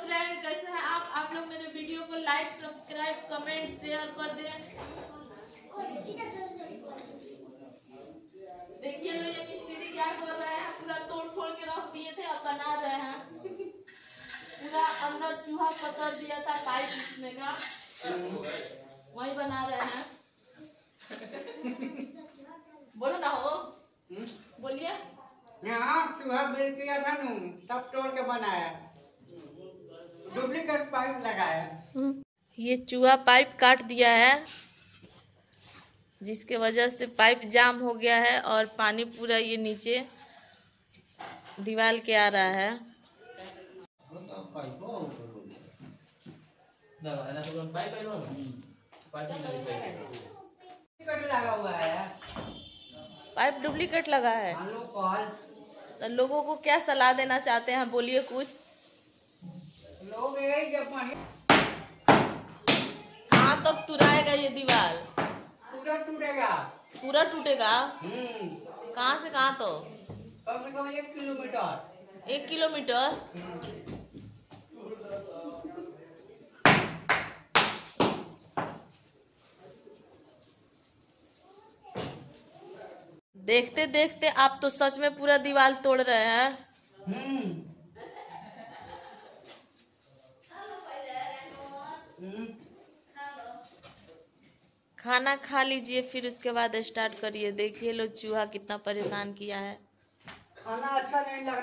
Friend, कैसे हैं आप लोग मेरे वीडियो को लाइक, सब्सक्राइब, कमेंट, शेयर कर दें। देखिए लो, ये मिस्त्री क्या कर रहे हैं, पूरा तोड़ फोड़ के रख दिए थे और बना रहे हैं। पूरा अंदर चूहा पकड़ दिया था पाइप इसमें का, वही बना रहे हैं। बोलो ना हो, बोलिए। यहाँ चूहा बिल किया था नू, सब तोड़ के बनाया, डुप्लीकेट पाइप लगाया। ये चूहा पाइप काट दिया है, जिसके वजह से पाइप जाम हो गया है और पानी पूरा ये नीचे दीवार के आ रहा है। लगा हुआ है, पाइप डुप्लीकेट लगा है। तो लोगों को क्या सलाह देना चाहते हैं, बोलिए कुछ। लोग यही जब पानी कहाँ तक तुराएगा ये दीवार? पूरा टूटेगा। पूरा टूटेगा? कहाँ से कहाँ तो? कम से कम 1 किलोमीटर। 1 किलोमीटर? देखते देखते आप तो सच में पूरा दीवार तोड़ रहे हैं। खाना खा लीजिए, फिर उसके बाद स्टार्ट करिए। देखिए लो, चूहा कितना परेशान किया है। खाना अच्छा नहीं लगा।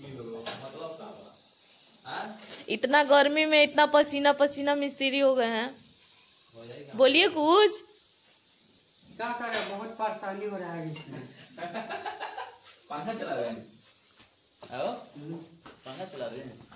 इतना गर्मी में इतना पसीना पसीना मिस्त्री हो गए हैं। बोलिए कुछ। क्या करे, बहुत परेशानी हो रहा है इसमें। पंखा चला रहे हैं? आओ, पंखा चला रहे हैं।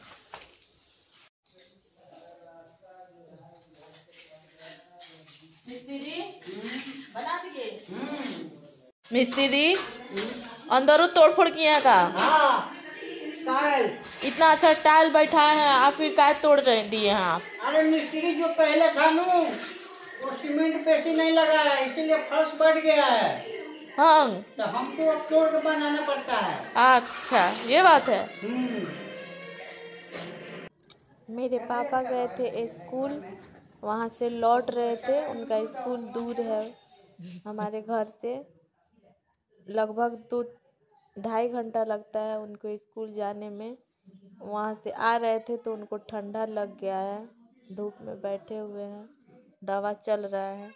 मिस्त्री बना दिए। मिस्त्री अंदरों तोड़फोड़ किए हैं का? हाँ, टाइल। इतना अच्छा टाइल बैठाए हैं, आप फिर काय तोड़ रहे दिए हैं आप? अरे मिस्त्री जो पहले था नू, वो सीमेंट पेशी नहीं लगा है, इसीलिए फर्श बढ़ गया है। हाँ, तो हमको अब तोड़ के बनाना पड़ता है। अच्छा ये बात है। मेरे पापा गए थे स्कूल, वहाँ से लौट रहे थे। उनका स्कूल दूर है हमारे घर से, लगभग 2-2.5 घंटा लगता है उनको स्कूल जाने में। वहाँ से आ रहे थे तो उनको ठंडा लग गया है, धूप में बैठे हुए हैं, दवा चल रहा है।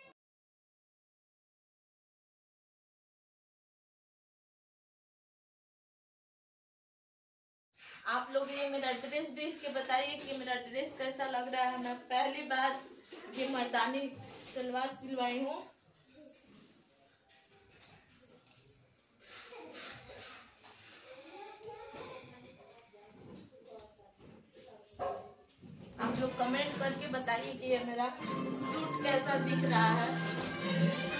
आप लोग ये मेरा ड्रेस देख के बताइए कि मेरा ड्रेस कैसा लग रहा है। मैं पहली बार ये मर्दानी सलवार सिलवाई हूँ। आप लोग कमेंट करके बताइए कि ये मेरा सूट कैसा दिख रहा है।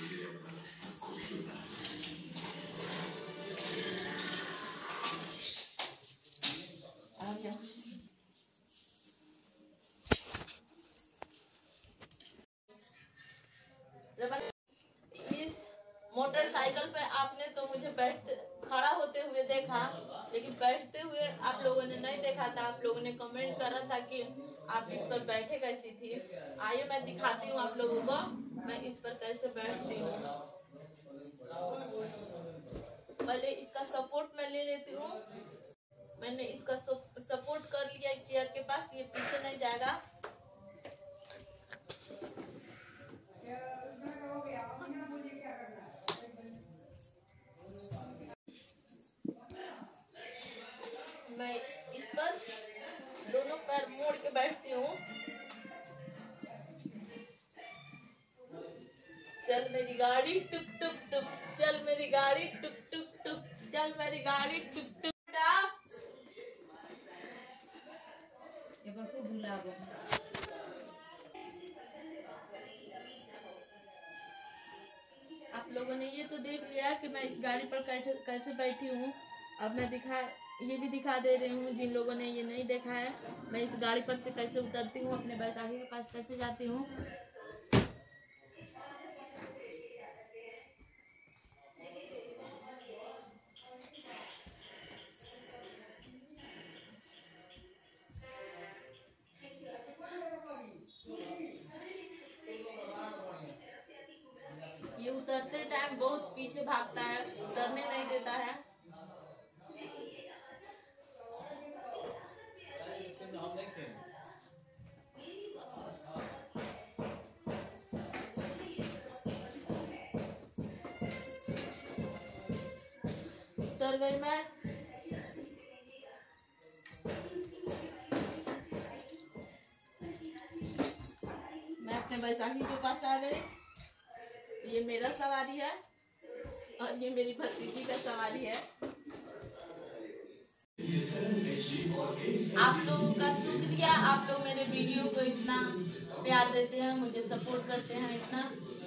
इस मोटरसाइकिल पे आपने तो मुझे खड़ा होते हुए देखा, लेकिन बैठते हुए आप लोगों ने नहीं देखा था। आप लोगों ने कमेंट करा था कि आप इस पर बैठे कैसी थी। आइए मैं दिखाती हूँ आप लोगों को मैं इस पर कैसे बैठती हूँ। पहले इसका सपोर्ट मैं ले लेती हूँ। मैंने इसका सपोर्ट कर लिया एक चेयर के पास, ये पीछे नहीं जाएगा। मैं इस पर दोनों पैर मोड़ के बैठती हूँ। चल मेरी गाड़ी टुक टुक टुक, चल मेरी गाड़ी टुक टुक टुक, चल मेरी गाड़ी टुक टुक। आप लोगों ने ये तो देख लिया कि मैं इस गाड़ी पर कैसे बैठी हूँ। अब मैं ये भी दिखा दे रही हूँ जिन लोगों ने ये नहीं देखा है, मैं इस गाड़ी पर से कैसे उतरती हूँ, अपने बैसाखी के पास कैसे जाती हूँ। पीछे भागता है, उतरने नहीं देता है। उतर गई मैं अपने बैसाखी के पास आ गई। ये मेरा सवारी है और ये मेरी भतीजी का सवारी है। आप लोगों का शुक्रिया, आप लोग मेरे वीडियो को इतना प्यार देते हैं, मुझे सपोर्ट करते हैं इतना।